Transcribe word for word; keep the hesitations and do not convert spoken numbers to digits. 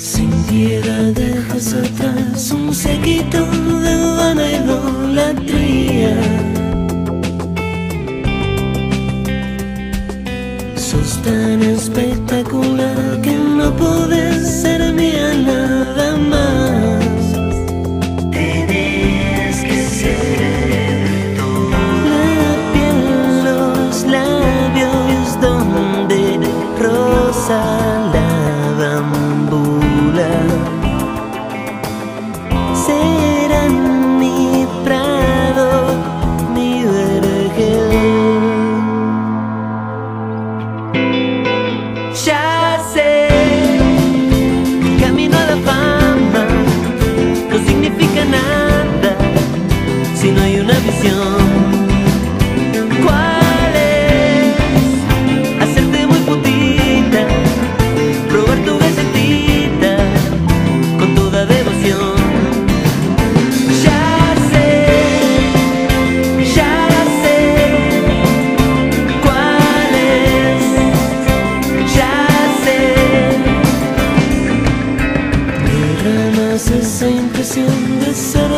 Sin piedad dejas atrás un séquito de vana idolatría. Sos tan espectacular que no podés ser mía nada más. Tenés que ser todo. La piel, los labios donde rosa la bambula serán mi prado, mi vergel. Ya sé, camino a la fama no significa nada si no hay una visión. ¿Cuál es? Hacerte muy putita, probar tu galletita con toda devoción. Ya sé, ya sé cuál es, ya sé. Derramas esa impresión de ser